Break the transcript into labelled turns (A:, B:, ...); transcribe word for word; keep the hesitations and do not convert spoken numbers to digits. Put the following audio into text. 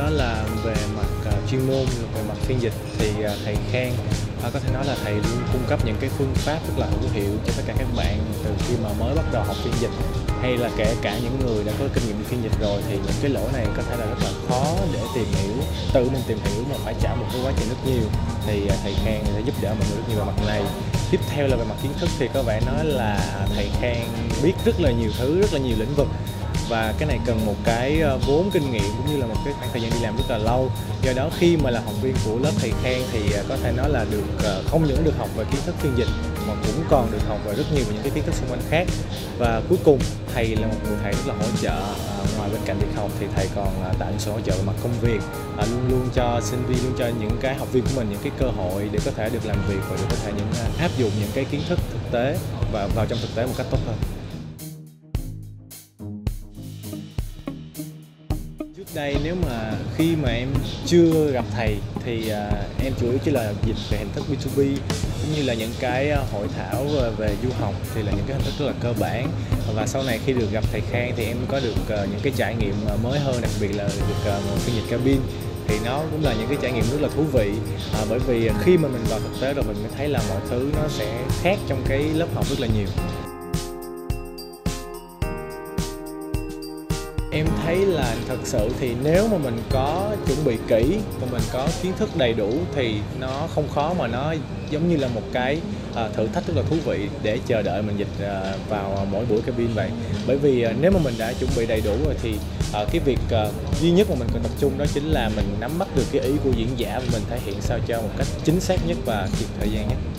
A: đó là về mặt uh, chuyên môn, về mặt phiên dịch thì uh, thầy Khang uh, có thể nói là thầy luôn cung cấp những cái phương pháp rất là hữu hiệu cho tất cả các bạn từ khi mà mới bắt đầu học phiên dịch, hay là kể cả những người đã có kinh nghiệm phiên dịch rồi, thì những cái lỗ này có thể là rất là khó để tìm hiểu, tự mình tìm hiểu mà phải trả một cái quá trình rất nhiều, thì uh, thầy Khang sẽ giúp đỡ mọi người rất nhiều về mặt này. Tiếp theo là về mặt kiến thức thì có vẻ nói là thầy Khang biết rất là nhiều thứ, rất là nhiều lĩnh vực, và cái này cần một cái vốn kinh nghiệm cũng như là một cái khoảng thời gian đi làm rất là lâu. Do đó khi mà là học viên của lớp thầy Khang thì có thể nói là được không những được học về kiến thức phiên dịch mà cũng còn được học về rất nhiều những cái kiến thức xung quanh khác. Và cuối cùng thầy là một người thầy rất là hỗ trợ, ngoài bên cạnh việc học thì thầy còn tạo những sự hỗ trợ về mặt công việc, luôn luôn cho sinh viên, luôn cho những cái học viên của mình những cái cơ hội để có thể được làm việc và để có thể những áp dụng những cái kiến thức thực tế và vào trong thực tế một cách tốt hơn. Trước đây nếu mà khi mà em chưa gặp thầy thì uh, em chủ yếu chỉ là dịch về hình thức B hai B, cũng như là những cái hội thảo về du học thì là những cái hình thức rất là cơ bản. Và sau này khi được gặp thầy Khang thì em có được uh, những cái trải nghiệm mới hơn, đặc biệt là được uh, phiên dịch cabin, thì nó cũng là những cái trải nghiệm rất là thú vị, à, bởi vì khi mà mình vào thực tế rồi mình mới thấy là mọi thứ nó sẽ khác trong cái lớp học rất là nhiều. Em thấy là thật sự thì nếu mà mình có chuẩn bị kỹ và mình có kiến thức đầy đủ thì nó không khó, mà nó giống như là một cái uh, thử thách rất là thú vị để chờ đợi mình dịch uh, vào mỗi buổi cabin vậy. Bởi vì uh, nếu mà mình đã chuẩn bị đầy đủ rồi thì uh, cái việc uh, duy nhất mà mình cần tập trung đó chính là mình nắm bắt được cái ý của diễn giả và mình thể hiện sao cho một cách chính xác nhất và kịp thời gian nhất.